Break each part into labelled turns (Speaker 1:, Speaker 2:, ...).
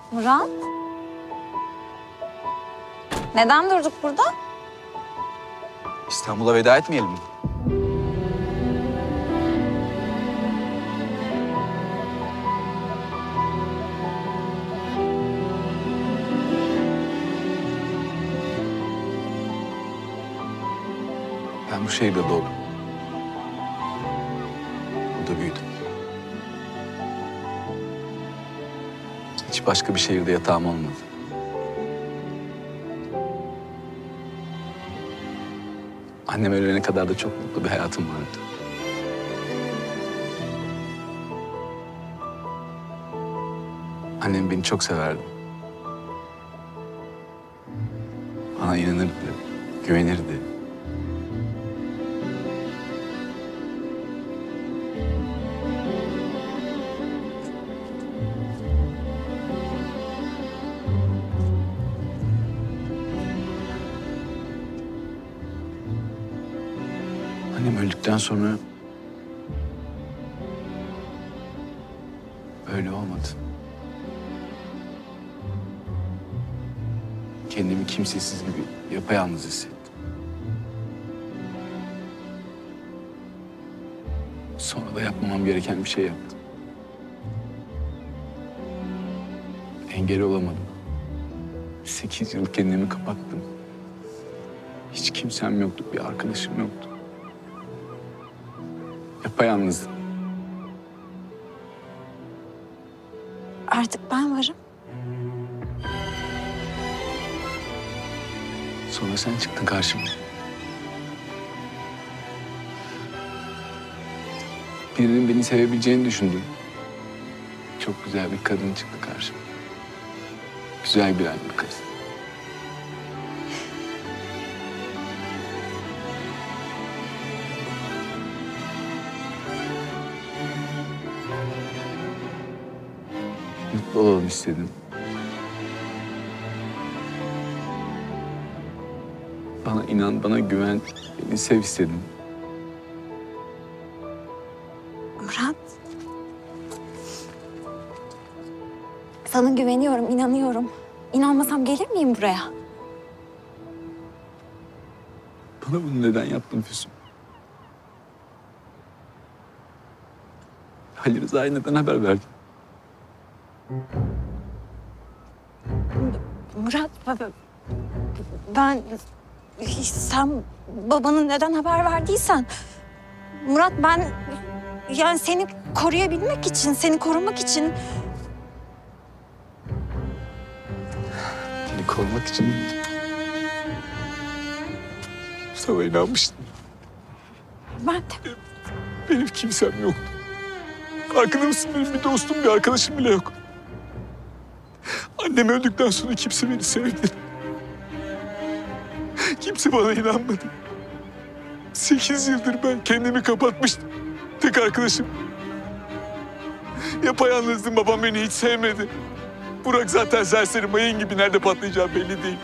Speaker 1: Murat? Neden durduk burada?
Speaker 2: İstanbul'a veda etmeyelim mi? Ben bu şehirde doğdum. Burada büyüdüm. Hiç başka bir şehirde yatağım olmadı. Annem ölene kadar da çok mutlu bir hayatım vardı. Annem beni çok severdi. Bana inanırdı, güvenirdi. Annem öldükten sonra öyle olmadı. Kendimi kimsesiz gibi yapayalnız hissettim. Sonra da yapmamam gereken bir şey yaptım. Engel olamadım. 8 yıl kendimi kapattım. Hiç kimsem yoktu, bir arkadaşım yoktu. Yapayalnızdım.
Speaker 1: Artık ben varım.
Speaker 2: Sonra sen çıktın karşıma. Birinin beni sevebileceğini düşündüm. Çok güzel bir kadın çıktı karşıma. Güzel bir anne kız. Mutlu olalım istedim. Bana inan, bana güven, beni sev istedim.
Speaker 1: Murat. Sana güveniyorum, inanıyorum. İnanmasam gelir miyim buraya?
Speaker 2: Bana bunu neden yaptın Füsun? Ali Rıza'ya neden haber verdin?
Speaker 1: Murat, ben... Sen babanın neden haber verdiysen... Murat, ben... Yani seni koruyabilmek için, seni korumak için...
Speaker 2: Seni korumak için sana inanmıştım.
Speaker 1: Ben de...
Speaker 2: Benim kimsem yoktu. Farkında mısın? Benim bir dostum, bir arkadaşım bile yok. Annem öldükten sonra kimse beni sevmedi. Kimse bana inanmadı. 8 yıldır ben kendimi kapatmıştım. Tek arkadaşım. Yapayalnızdım, babam beni hiç sevmedi. Burak zaten serseri, mayın gibi, nerede patlayacağı belli değil.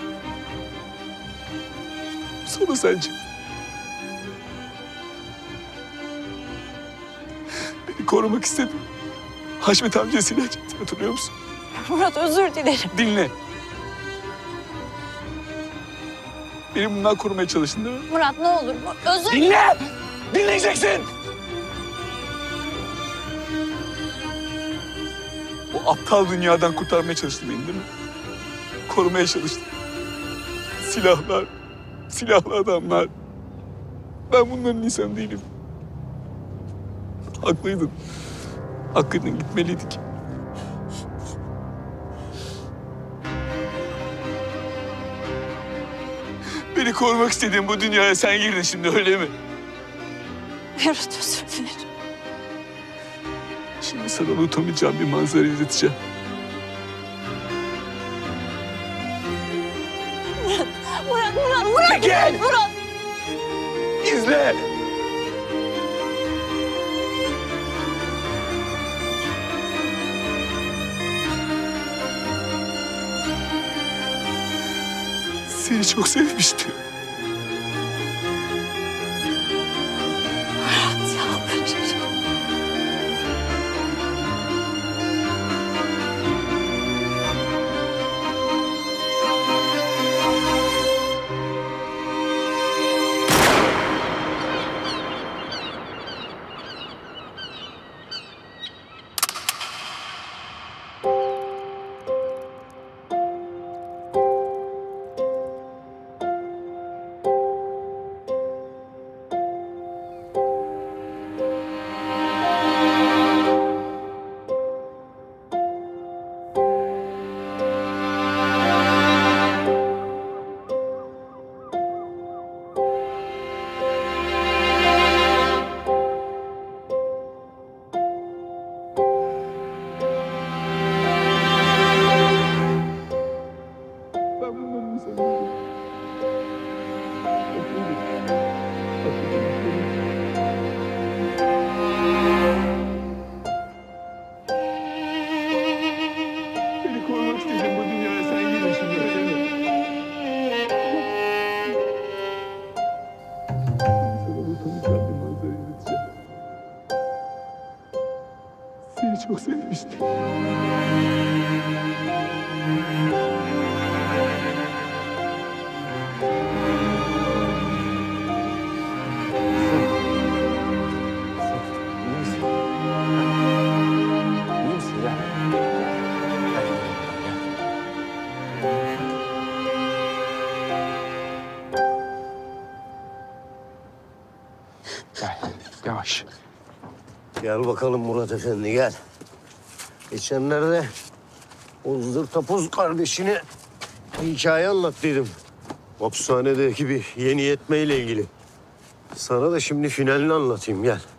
Speaker 2: Sonra sen çıktın. Beni korumak istedim. Haşmet amcasıyla çıktı, hatırlıyor musun?
Speaker 1: Murat, özür dilerim.
Speaker 2: Dinle. Beni bundan korumaya çalıştın değil mi?
Speaker 1: Murat, ne olur, özür...
Speaker 2: Dinle! Dinleyeceksin! O aptal dünyadan kurtarmaya çalıştın beni değil mi? Korumaya çalıştın. Silahlar, silahlı adamlar. Ben bunların insanı değilim. Haklıydın. Haklıydın, gitmeliydik. Beni korumak istediğin bu dünyaya sen girdin şimdi, öyle mi?
Speaker 1: Murat, özür dilerim.
Speaker 2: Şimdi sana unutamayacağım bir manzara izleteceğim.
Speaker 1: Murat!
Speaker 2: Çekil!
Speaker 1: Murat!
Speaker 2: İzle! Seni çok sevmiştim.
Speaker 1: Murat, yalvarırım.
Speaker 2: seni çok sevmiştim.
Speaker 3: İyi misin? İyi misin ya? Hadi gel. Gel, yavaş.
Speaker 4: Gel bakalım Murat Efendi gel. Geçenlerde o zırtapuz kardeşine bir hikaye anlattıydım. Hapishanedeki bir yeni yetmeyle ilgili. Sana da şimdi finalini anlatayım gel.